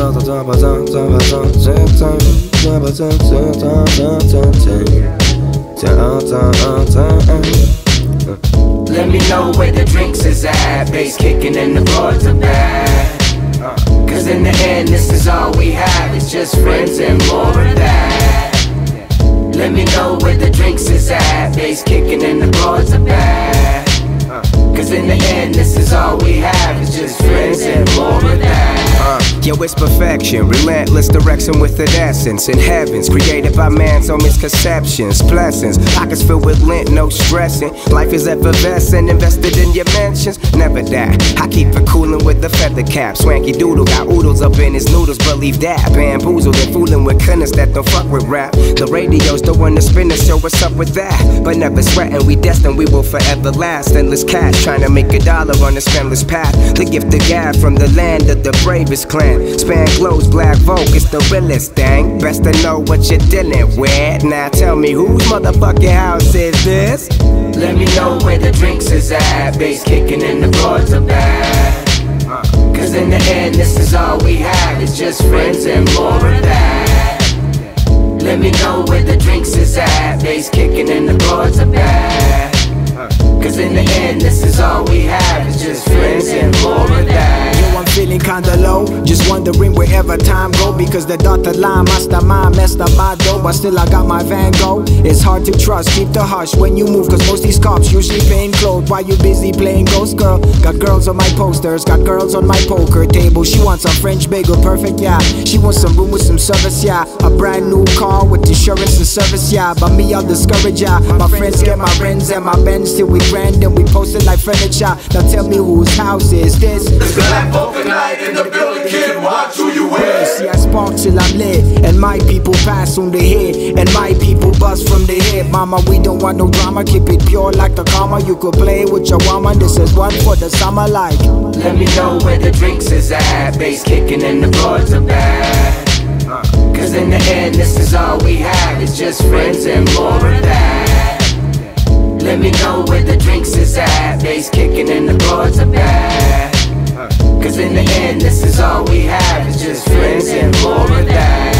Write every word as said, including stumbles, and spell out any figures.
Let me know where the drinks is at. Bass kicking and the broads are bad. Cause in the end this is all we have. It's just friends and more of that. Let me know where the drinks is at. Bass kicking and the broads are bad. Cause in the end this is all we have. It's just friends and more of that. Uh, yo, it's perfection, relentless direction with an essence. In heavens, created by man's own misconceptions. Blessings, pockets filled with lint, no stressing. Life is effervescent, invested in your mentions. Never that, I keep it coolin' with the feather cap. Swanky doodle, got oodles up in his noodles, believe that. Bamboozled and fooling with goodness that don't fuck with rap. The radio's the one to spin the show, what's up with that? But never sweating, we destined, we will forever last. Endless cash, trying to make a dollar on this endless path. The gift of God from the land of the bravest clan. Span glows, Black Vulc, it's the realest thing. Best to know what you're dealing with. Now tell me whose motherfucking house is this? Let me know where the drinks is at. Bass kicking and the broads are bad. Cause in the end this is all we have. It's just friends and more of that. Let me know where the drinks is at. Bass kicking and the broads are bad. Cause in the end this is all we have. It's just friends and more of that. Yo, I'm feeling kinda low, just wondering wherever time go. Because the dotted line, mastermind, messed up my dough. But still I got my Van Gogh. It's hard to trust, keep the hush when you move. Cause most these cops usually plain clothes. While you busy playing ghost girl. Got girls on my posters, got girls on my poker table. She wants a French bagel, perfect, yeah. She wants some room with some service, yeah. A brand new car with insurance and service, yeah. But me, I'll discourage, yeah. My friends get my Benz and my Benz till we grand and we post it like furniture. Now tell me whose house is this? It's Black Vulcanite in the building, kid. Watch who you with. See, I spark till I'm lit, and my people pass on the hit, and my people bust from the hip. Mama, we don't want no drama, keep it pure like the karma. You could play with your woman, this is one for the summer like. Let me know where the drinks is at. Bass kicking and the broads are bad. Cause in the end this is all we have. It's just friends and more of that. Let me know where the drinks is at. Bass kicking and the broads are bad. Cause in the end this is all we have. It's just friends and more of that.